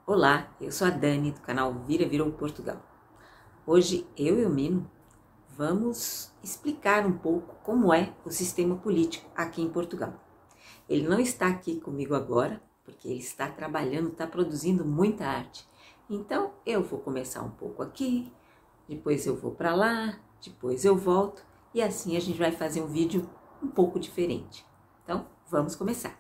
Olá, eu sou a Dani do canal Virou Portugal. Hoje eu e o Mino vamos explicar um pouco como é o sistema político aqui em Portugal. Ele não está aqui comigo agora, porque ele está trabalhando, está produzindo muita arte. Então eu vou começar um pouco aqui, depois eu vou para lá, depois eu volto e assim a gente vai fazer um vídeo um pouco diferente. Então vamos começar.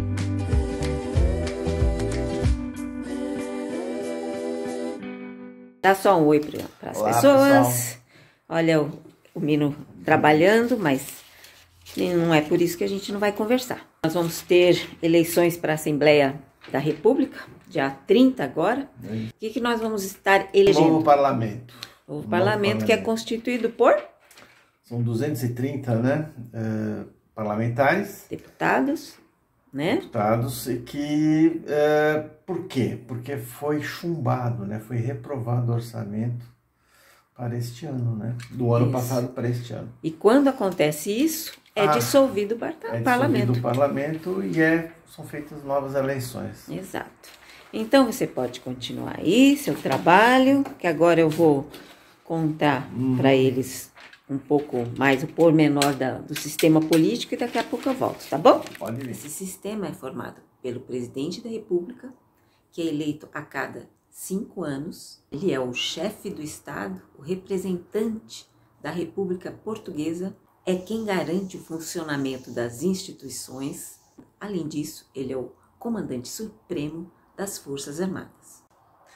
Dá só um oi para as pessoas. Pessoal. Olha o Mino trabalhando, mas não é por isso que a gente não vai conversar. Nós vamos ter eleições para a Assembleia da República, dia 30 agora. O que nós vamos estar elegendo? Novo parlamento. Novo parlamento que é constituído por? São 230, né? Parlamentares. Deputados. Né? Deputados, e que, por quê? Porque foi chumbado, né? Foi reprovado o orçamento para este ano, né? Do ano passado para este ano. E quando acontece isso, é dissolvido o parlamento. É dissolvido o parlamento e são feitas novas eleições. Exato. Então você pode continuar aí, seu trabalho, que agora eu vou contar para eles um pouco mais o pormenor do sistema político e daqui a pouco eu volto, tá bom? Pode vir. Esse sistema é formado pelo presidente da República, que é eleito a cada 5 anos. Ele é o chefe do Estado, o representante da República Portuguesa, é quem garante o funcionamento das instituições. Além disso, ele é o comandante supremo das Forças Armadas.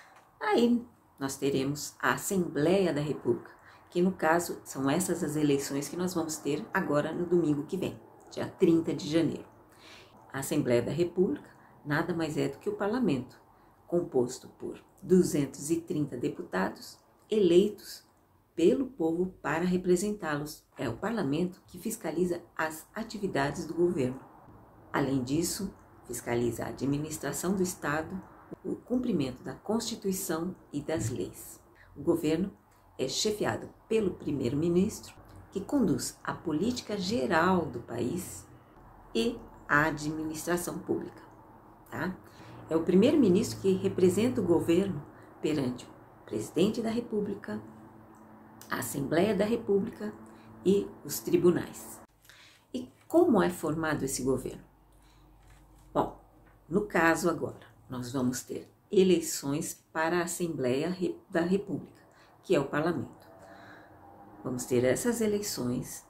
Aí nós teremos a Assembleia da República, que no caso são essas as eleições que nós vamos ter agora no domingo que vem, dia 30 de janeiro. A Assembleia da República nada mais é do que o parlamento, composto por 230 deputados eleitos pelo povo para representá-los. É o parlamento que fiscaliza as atividades do governo. Além disso, fiscaliza a administração do Estado, o cumprimento da Constituição e das leis. O governo é chefiado pelo primeiro-ministro, que conduz a política geral do país e a administração pública. Tá? É o primeiro-ministro que representa o governo perante o presidente da República, a Assembleia da República e os tribunais. E como é formado esse governo? Bom, no caso agora, nós vamos ter eleições para a Assembleia da República, que é o parlamento. Vamos ter essas eleições.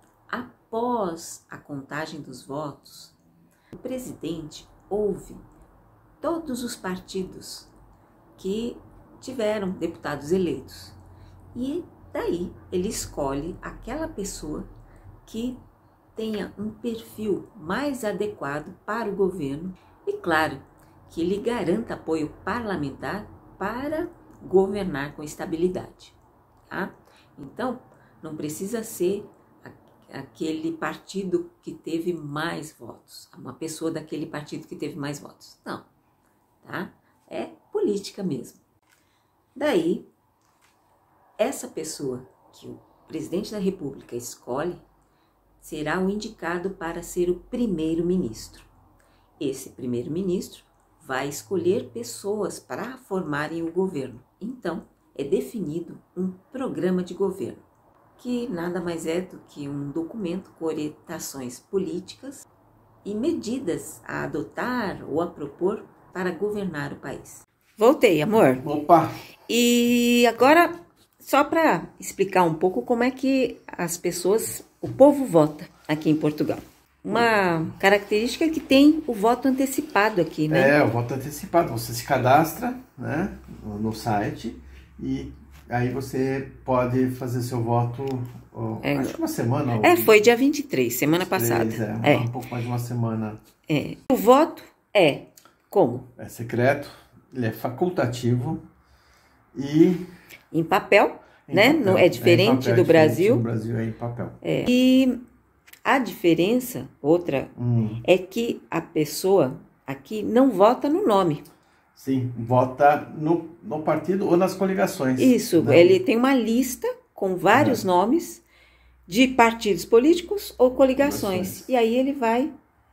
Após a contagem dos votos, o presidente ouve todos os partidos que tiveram deputados eleitos e daí ele escolhe aquela pessoa que tenha um perfil mais adequado para o governo e, claro, que lhe garanta apoio parlamentar para governar com estabilidade, tá? Então, não precisa ser aquele partido que teve mais votos, uma pessoa daquele partido que teve mais votos, não, tá? É política mesmo. Daí, essa pessoa que o presidente da República escolhe será o indicado para ser o primeiro-ministro. Esse primeiro-ministro vai escolher pessoas para formarem o governo. Então, é definido um programa de governo, que nada mais é do que um documento com orientações políticas e medidas a adotar ou a propor para governar o país. Voltei, amor. Opa! E agora, só para explicar um pouco como é que as pessoas, o povo vota aqui em Portugal. Uma característica é que tem o voto antecipado aqui, né? O voto antecipado. Você se cadastra, né, no site e aí você pode fazer seu voto, acho que uma semana. Foi dia 23, semana passada. Um pouco mais de uma semana. O voto é como? É secreto, ele é facultativo e... Em papel, né? Não é diferente do Brasil. No Brasil é em papel. E a diferença, outra, é que a pessoa aqui não vota no nome. Sim, vota no partido ou nas coligações. Isso, né? Ele tem uma lista com vários nomes de partidos políticos ou coligações. E aí ele vai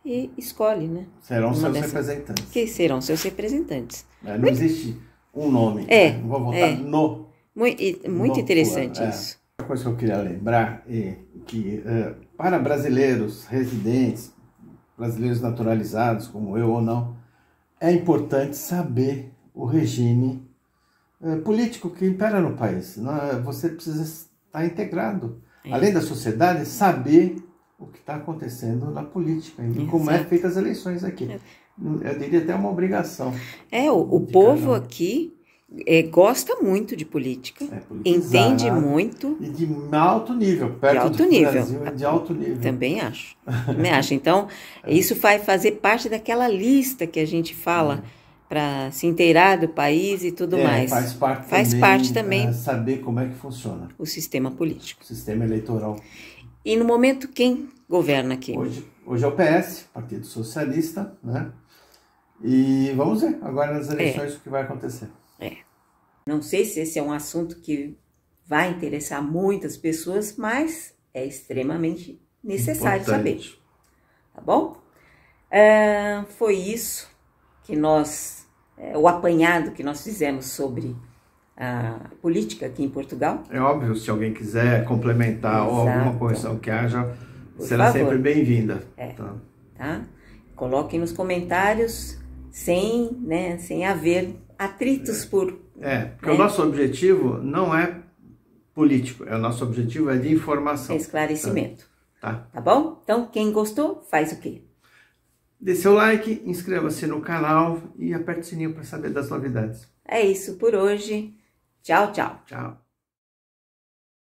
e escolhe, né? Serão seus representantes. Que serão seus representantes. Não existe um nome. Não vou votar no. Muito interessante isso. Uma coisa que eu queria lembrar é que para brasileiros residentes, brasileiros naturalizados, como eu ou não, é importante saber o regime político que impera no país. Você precisa estar integrado. Além da sociedade, saber o que está acontecendo na política e como é feita as eleições aqui. Eu diria até uma obrigação. O povo aqui gosta muito de política, entende muito. E de alto nível, perto do Brasil, de alto nível. Também acho. Então, isso vai fazer parte daquela lista que a gente fala para se inteirar do país e tudo mais. Faz parte também saber como é que funciona o sistema político. O sistema eleitoral. E no momento, quem governa aqui? Hoje é o PS, Partido Socialista, né? E vamos ver agora nas eleições o que vai acontecer. Não sei se esse é um assunto que vai interessar muitas pessoas, mas é extremamente necessário saber. Tá bom? Foi isso que o apanhado que nós fizemos sobre a política aqui em Portugal. É óbvio, se alguém quiser complementar ou alguma correção que haja, será sempre bem-vinda. Tá? Coloquem nos comentários sem haver atritos por... porque o nosso objetivo não é político, o nosso objetivo é de informação. Esclarecimento. Tá bom? Então, quem gostou, faz o quê? Dê seu like, inscreva-se no canal e aperte o sininho para saber das novidades. É isso por hoje. Tchau, tchau. Tchau.